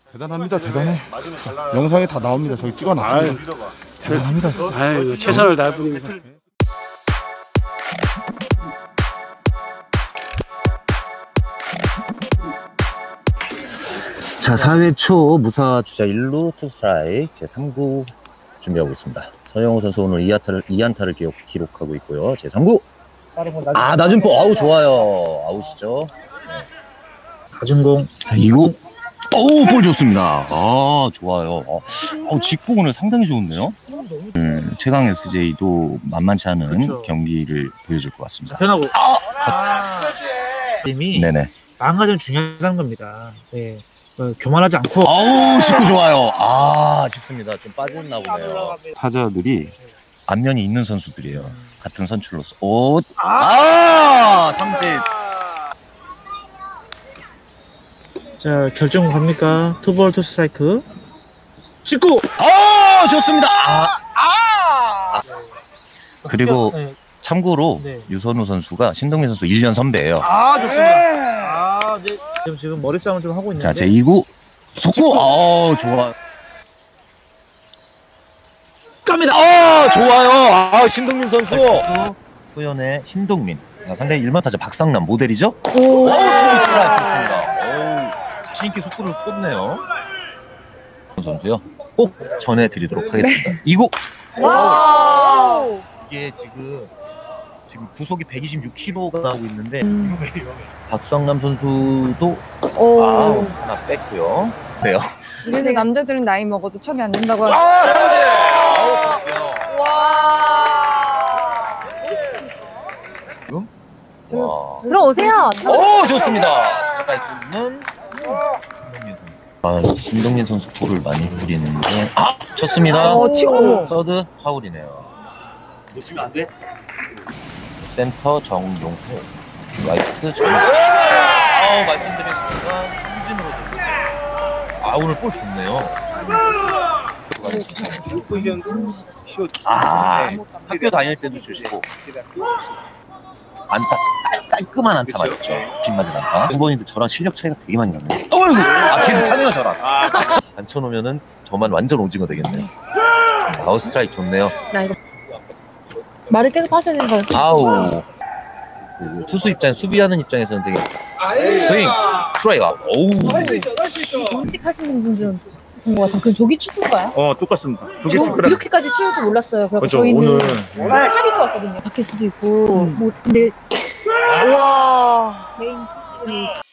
대단합니다. 대단해. 영상에 다 나옵니다. 저기 찍어놨습니다. 대단합니다. 아유, 최선을 다할 뿐입니다. 자, 4회 초 무사 주자 1루 투스트라이크 제 3구 준비하고 있습니다. 서영호 선수 오늘 2안타를 기록하고 있고요. 제 3구. 아, 낮은 볼. 아우, 좋아요. 아웃이죠. 낮은 공. 자, 2구. 어우, 볼 좋습니다. 아, 좋아요. 직구 오늘 상당히 좋은데요. 최강 SJ도 만만치 않은 그렇죠. 경기를 보여줄 것 같습니다. 편하고. 팀이 네네. 망가지면 중요하다는 겁니다. 네. 교만하지 않고. 아우, 직구 좋아요. 쉽습니다. 좀 빠졌나 보네요. 타자들이 안면이 있는 선수들이에요. 같은 선출로서. 삼진. 자, 결정 갑니까? 투볼 투스트라이크. 직구. 좋습니다. 그리고 네. 참고로 네. 유선우 선수가 신동민 선수 1년 선배예요. 좋습니다. 네. 지금 머리 싸움을 좀 하고 있는데. 자, 제 2구 속구. 좋아. 갑니다. 좋아요. 신동민 선수. 소연의 신동민. 상당히 일반 타자 박상남 모델이죠. 투구 스트라이크 좋습니다. 자신 있게 속구를 꽂네요. 선수요. 꼭 전해드리도록 하겠습니다. 2구. 이게 지금 구속이 126km가 나오고 있는데 박상남 선수도 하나 뺐고요. 네요. 이래서 남자들은 나이 먹어도 처음에 안 된다고 하죠. 들어오세요. 좋습니다. 스트라이크는 신동민 선수 볼을 많이 뿌리는데 쳤습니다. 치고. 서드 파울이네요. 놓치면 안 돼. 센터 정용호, 라이트 정용. 말씀드린 순간 삼진으로 돌렸어요. 오늘 볼 좋네요. 학교 다닐 때도 주시고 안타 깔끔한 안타 맞았죠. 빗 맞은 안타. 9번이도 저랑 실력 차이가 되게 많이 나네요. 비슷하네요 저랑. 안 쳐놓으면은 저만 완전 오징어 되겠네요. 아웃 스트라이크 좋네요. 나 이거 말을 계속 하셔야 되는 거예요. 그 투수 입장, 수비하는 입장에서는 되게 스윙, 스트라이크. 일찍 하시는 분들은 본 것 같아요. 그 조기 축구인가요? 똑같습니다. 이렇게까지 치울 줄 몰랐어요. 그래서 그렇죠. 저희는 오늘 탑인 것 같거든요. 바뀔 수도 있고. 뭐 근데 우와 메인